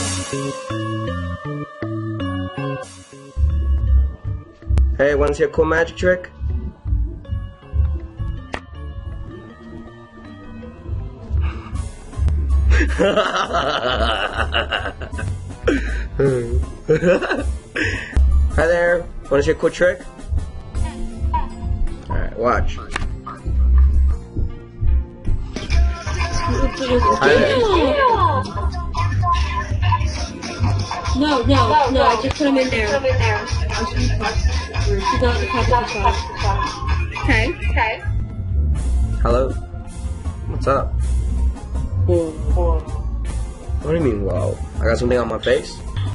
Hey, wanna see a cool magic trick? Hi there, wanna see a cool trick? Alright, watch. Hi there. No, I just put them in there. She's not in the top of the shop. Okay. Hello? What's up? What do you mean, whoa? I got something on my face?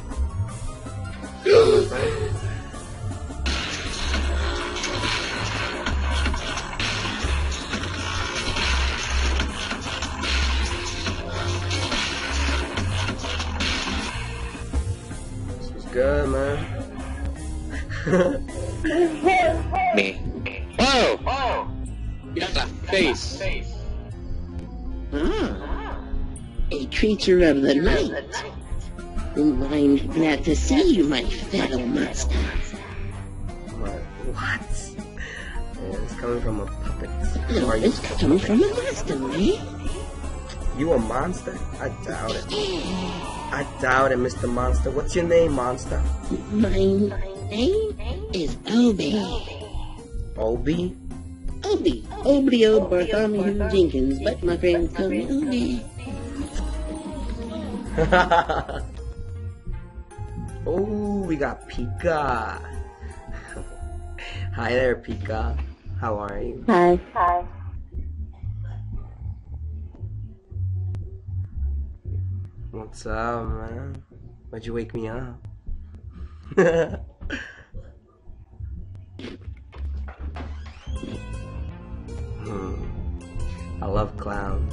This was good, man. Me. Oh! You got the face. A creature of the night. I'm glad to see you, my fellow master. What? It's coming from a puppet. No, Are you it's coming from a master, man. You a monster? I doubt it. I doubt it, Mr. Monster. What's your name, monster? My name is Obi. Obi? Obi Bartholomew Jenkins, but my friends call me Obi. Oh, we got Pika. Hi there, Pika. How are you? Hi. What's up, man? Why'd you wake me up? I love clowns.